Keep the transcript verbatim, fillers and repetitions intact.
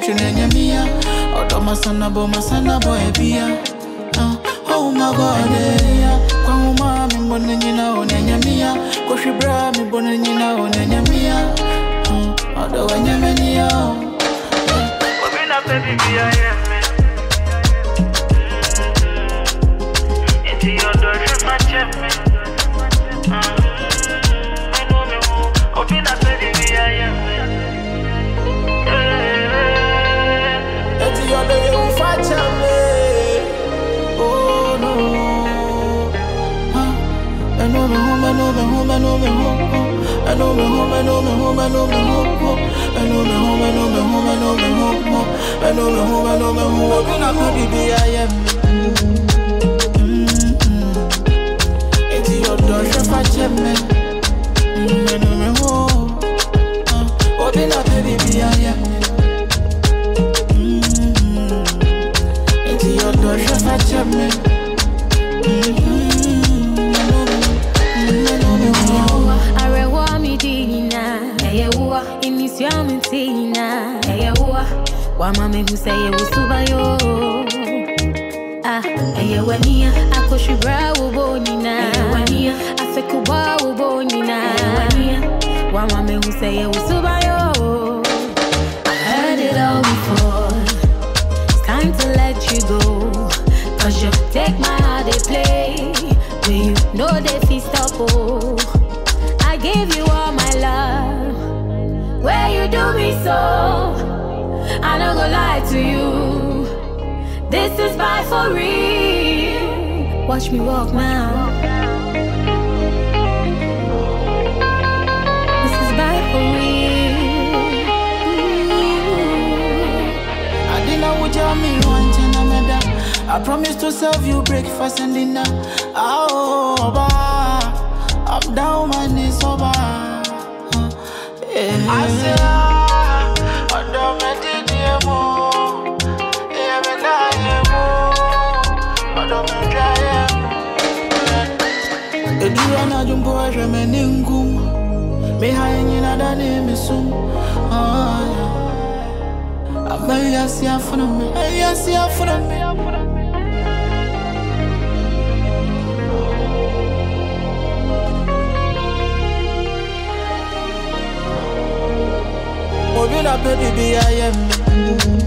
Chunenya mia, Otoma sana bo masana bo ebia. Oh my God, yeah. Kwa uma mi mbone nyina onenya mia, kwa shibra mi mbone nyina onenya mia. Odo wanyeme niya. Wabina baby biya yeme. Iti yodo shema cheme. Wabina baby biya yeme. Iti yodo yufa cheme. Oh no. I know me home, I know me home, I know me home. I know me home, I know me home, I know me home. I know me home, I know me home, I know me home. I know me home, I know me home. When I come baby, I am. It's your door, chef, I check me. I know me home. When I baby, I am. It's your door, chef, I check me. Wamame who say you subayo. Ah, eye wania, akoshibra ubonina. Eye wania, afekuba ubonina. Eye wania, wamame who say you subayo. I heard it all before. It's time to let you go. Cause you take my heart, they play. When you know they feel stop, oh. I gave you all my love. Where you do me so. I don't go lie to you. This is by for real. Watch me walk now. This is by for real. Adina uja mi wanchana meda. I promise to serve you breakfast and dinner. Oh, oba, I'm down my knees over. Yeah. I say ah, I don't make it. Edurana jumbo ajame ningum. Me hayenyi na dani misum. Amelia siya funa me, amelia siya funa me. Obina baby be I am.